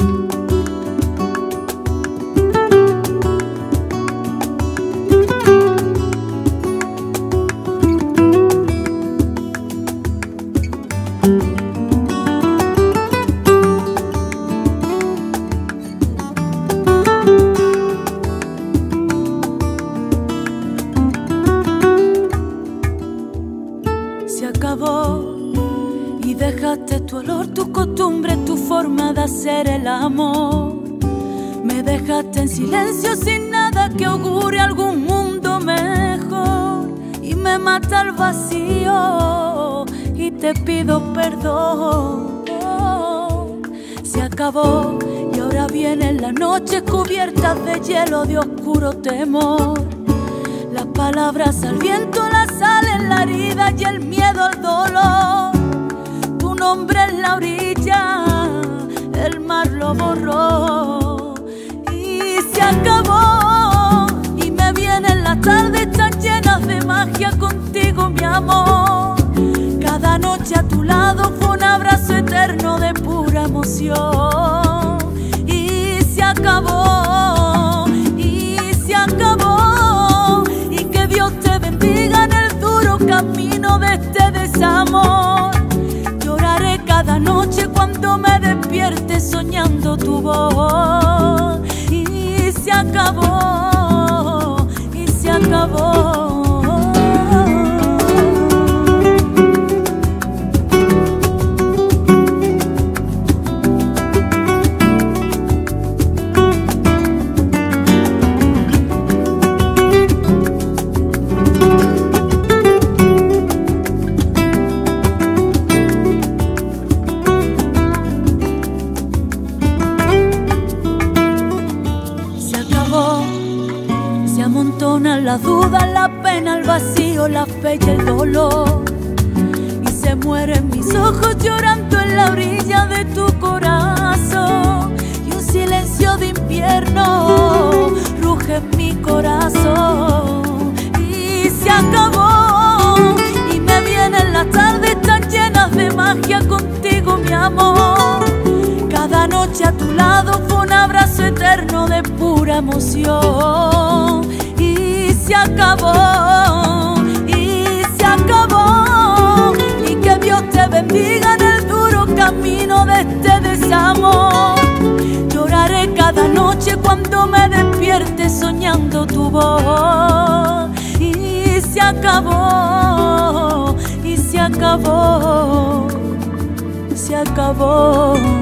Se acabó y dejaste tu olor, tu costumbre, tu forma de hacer el amor. Me dejaste en silencio sin nada que augure algún mundo mejor. Y me mata el vacío y te pido perdón. Se acabó y ahora vienen las noches cubiertas de hielo, de oscuro temor. Las palabras al viento, la sal en la herida y el miedo al dolor. Tu nombre en la orilla, el mar lo borró. Y se acabó y me vienen las tardes tan llenas de magia contigo, mi amor. Cada noche a tu lado fue un abrazo eterno de pura emoción. Y se acabó, y se acabó. Dios te bendiga en el duro camino de este desamor. Lloraré cada noche cuando me despierte soñando tu voz. Y se acabó, y se acabó. Se amontonan las dudas, la pena, el vacío, la fe y el dolor. Y se mueren mis ojos llorando en la orilla de tu corazón. Y un silencio de invierno ruge en mi corazón. Y se acabó y me vienen las tardes tan llenas de magia contigo, mi amor. Cada noche a tu lado fue un abrazo eterno de pura emoción. Y se acabó, y se acabó. Y que Dios te bendiga en el duro camino de este desamor. Lloraré cada noche cuando me despierte soñando tu voz. Y se acabó, y se acabó, se acabó.